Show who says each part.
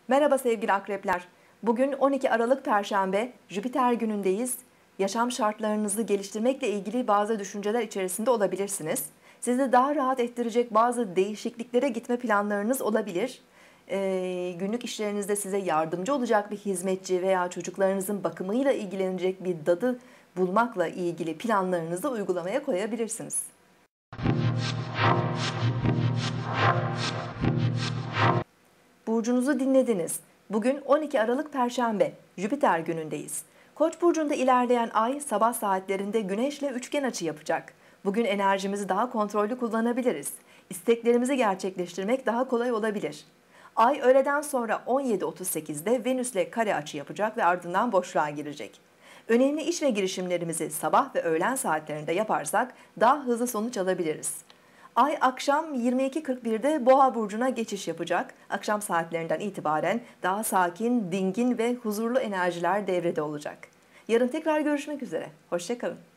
Speaker 1: Merhaba sevgili akrepler. Bugün 12 Aralık Perşembe, Jüpiter günündeyiz. Yaşam şartlarınızı geliştirmekle ilgili bazı düşünceler içerisinde olabilirsiniz. Sizi daha rahat ettirecek bazı değişikliklere gitme planlarınız olabilir. Günlük işlerinizde size yardımcı olacak bir hizmetçi veya çocuklarınızın bakımıyla ilgilenecek bir dadı bulmakla ilgili planlarınızı uygulamaya koyabilirsiniz. Burcunuzu dinlediniz. Bugün 12 Aralık Perşembe, Jüpiter günündeyiz. Koç burcunda ilerleyen ay sabah saatlerinde Güneş'le üçgen açı yapacak. Bugün enerjimizi daha kontrollü kullanabiliriz. İsteklerimizi gerçekleştirmek daha kolay olabilir. Ay öğleden sonra 17.38'de Venüs'le kare açı yapacak ve ardından boşluğa girecek. Önemli iş ve girişimlerimizi sabah ve öğlen saatlerinde yaparsak daha hızlı sonuç alabiliriz. Ay akşam 22.41'de Boğa burcuna geçiş yapacak. Akşam saatlerinden itibaren daha sakin, dingin ve huzurlu enerjiler devrede olacak. Yarın tekrar görüşmek üzere. Hoşça kalın.